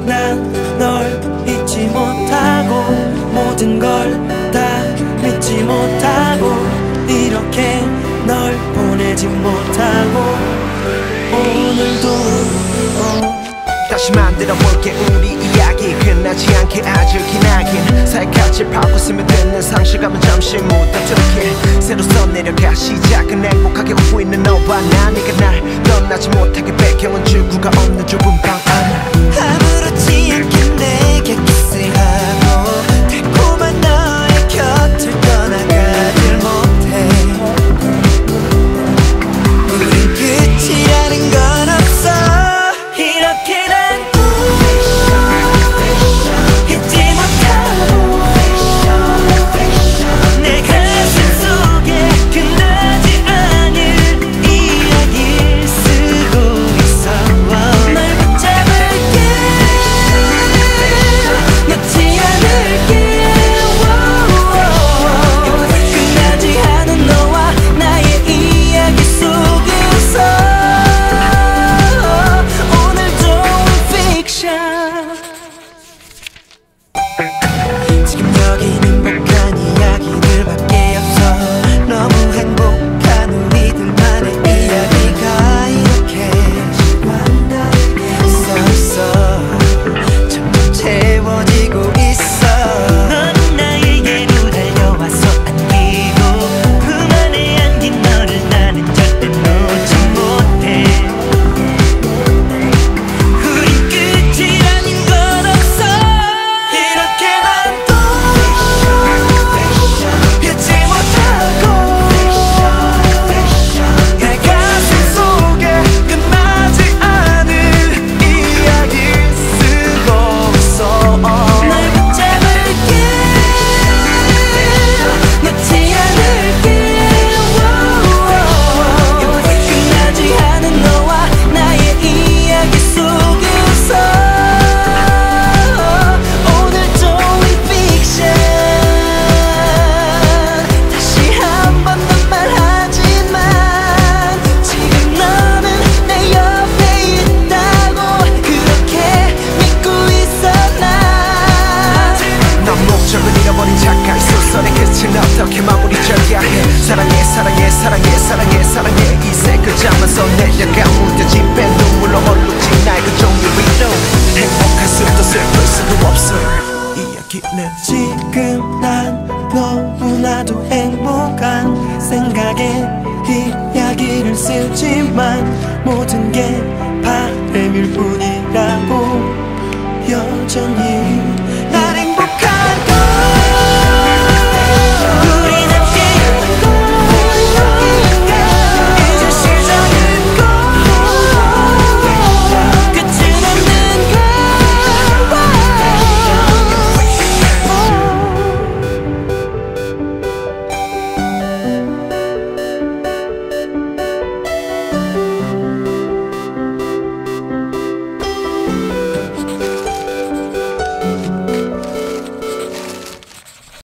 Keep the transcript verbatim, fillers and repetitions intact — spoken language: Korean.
난 널 잊지 못하고 모든 걸 다 믿지 못하고 이렇게 널 보내지 못하고 오늘도 어. 다시 만들어볼게 우리 이야기 끝나지 않게 아주 기나긴 살갗을 파고 스며 듣는 상실감은 잠시 묻어두길 새로 써내려가 시작은 행복하게 웃고 있는 너와 나 네가 날 떠나지 못하게 배경은 출구가 없는 좁은 방 안 아무렇지 않게 내게 키스하고 달콤한 너의 곁을 떠나가질 못해 우린 끝이라는 건 없어 이렇게 난 잊지 못하고 내 가슴 속에 끝나지 않을 이야기를 쓰고 있어 널 붙잡을게 놓지 않을게 끝나지 않은 너와 나의 이야기 속에서 오늘도 픽션 지금 여기는 행복한 이야기들밖에 없어 너무 행복한 우리들만의 이야기가 이렇게 써있어 점점 채워지고 있어 넌 나에게로 달려와서 안기고 품 안에 안긴 너를 나는 절대 놓지 못해 우린 끝이라는 건 없어 이렇게 난 또 잊지 못하고 내 가슴 속에 끝나지 않을 이야기를 쓰고 있어 널 붙잡을게 놓지 않을게 끝나지 않은 너와 나의 이야기 속에서 오늘도 이 픽션 다시 한 번 더 말하지만 지금 너는 내 옆에 있다고 그렇게 믿고 있어 난 넌 목적을 잃어버린 작가의 소설의 끝은 어떻게 마무리 져야 해 사랑해 사랑해 사랑해 사랑해 사랑해 이세 글자만 써내려가 무뎌진 배 눈물로 얼룩진 나의 그 종류 위로 행복할 수도 슬플 수도 없어 이야기는 지금 난 너무나도 행복한 생각에 이야기를 쓰지만 모든 게 바람일 뿐이라고 여전히